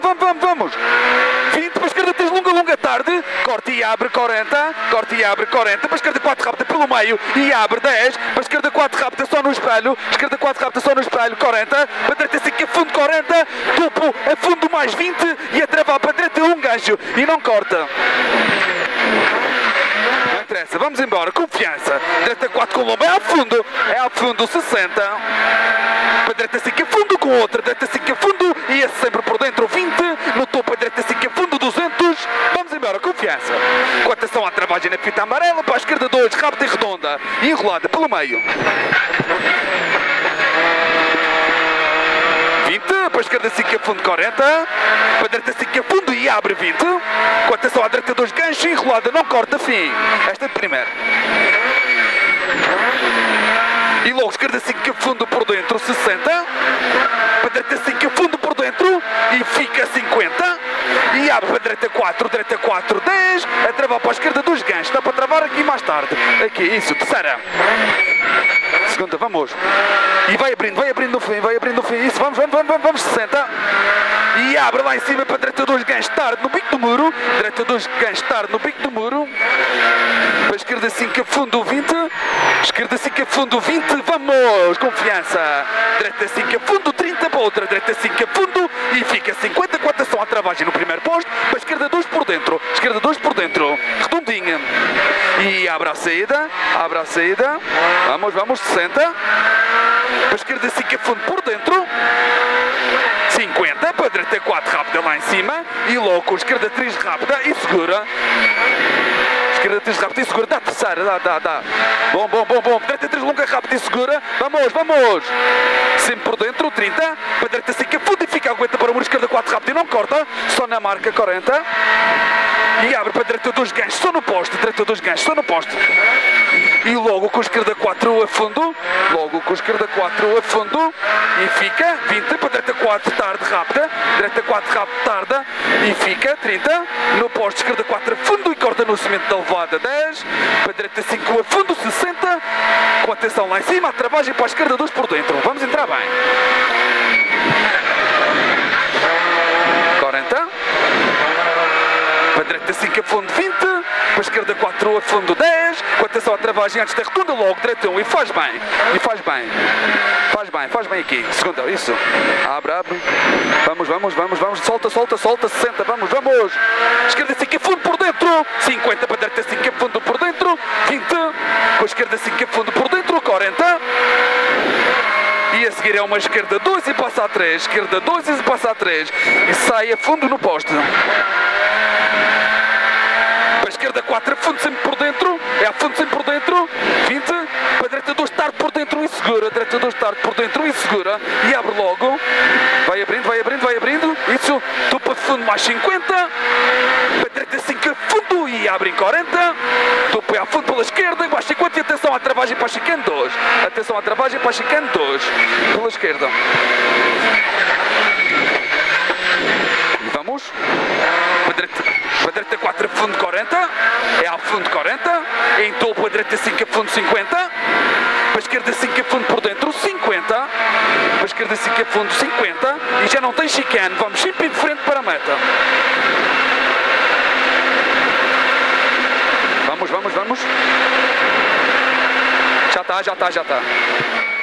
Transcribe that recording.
vamos. 20, para a esquerda tens longa tarde, corta e abre 40, para a esquerda 4 rápida pelo meio e abre 10, para a esquerda 4 rápida só no espelho, 40, para a direita 5 a fundo 40, duplo a fundo mais 20 e a travar para a direita um gancho e não corta. Não interessa, vamos embora, confiança, direita 4 com lomba, é a fundo 60, para a direita 5 a fundo com outra, direita 5 a fundo e esse sempre por dentro 20, no topo a direita 5 a fundo 200, vamos embora, confiança. Com atenção à travagem na fita amarela, para a esquerda 2, rápida e redonda, e enrolada pelo meio. 20, para a esquerda 5 a fundo 40, para a direita 5 a fundo e abre 20, com atenção à direita 2 gancho, enrolada, não corta, fim. Esta é de primeiro. E logo esquerda 5 a fundo por dentro 60, para a direita 5 a fundo por dentro e fica 50, e abre para a direita 4, 10, a travar para a esquerda 2 ganchos, dá para travar aqui mais tarde, aqui, isso, terceira. Segunda, vamos. E vai abrindo no fim, isso, vamos, 60. E abre lá em cima para a direita 2 ganchos tarde no bico do muro, direita 2 ganchos tarde no bico do muro, para a esquerda 5 a fundo 20, esquerda 5 a fundo 20, vamos, confiança, direita 5 a fundo 30 para outra, direita 5 a fundo e fica 50, com atenção à travagem no primeiro posto, para a esquerda 2 por dentro, redondinha, e abre a saída, vamos, 60, para a esquerda 5 a fundo por dentro, 50, para a direita 4 rápida lá em cima, e logo com a esquerda 3 rápida e segura. Esquerda 3 rápida e segura, dá a terceira, dá. Bom. Direita 3 longa rápida e segura, vamos. Sempre por dentro, 30, para a direita 5 a fundo e fica, aguenta para o muro, esquerda 4 rápida e não corta, só na marca 40. E abre para a direita 2 ganchos, só no posto, E logo com a esquerda 4 a fundo, e fica 20, para a direita 4 tarde rápida, direita 4 rápida tarda, e fica 30, no posto esquerda 4 a fundo e corta no cimento da levada 10, para a direita 5 a fundo 60, com atenção lá em cima, a travagem para a esquerda 2 por dentro, vamos entrar bem. 40, para a direita 5 a fundo 20, para a esquerda 4 a fundo 10, com atenção à travagem antes da rotunda, logo direita 1 e faz bem aqui, segunda, isso, abre, vamos, solta, 60, vamos, esquerda 5 a fundo por dentro, 50, para a direita 5 a fundo por dentro, 20, com a esquerda 5 a fundo por dentro, 40, e a seguir é uma esquerda 2 e passa a 3, esquerda 2 e passa a 3, e sai a fundo no poste. Para a esquerda 4 a fundo sempre por dentro, 20, para a direita 2 tarde por dentro e segura, e abre logo, vai abrindo, isso, tu para fundo mais 50, para a direita 5 a fundo e abre em 40, tu para a fundo pela esquerda, mais 50 e atenção à travagem para a chicane 2, pela esquerda. Vamos, para a direita 4 a fundo 40, é ao fundo 40, em topo a direita 5 a fundo 50, para a esquerda 5 a fundo por dentro 50, para a esquerda 5 a fundo 50, e já não tem chicane, vamos sempre em frente para a meta. Vamos. Já está.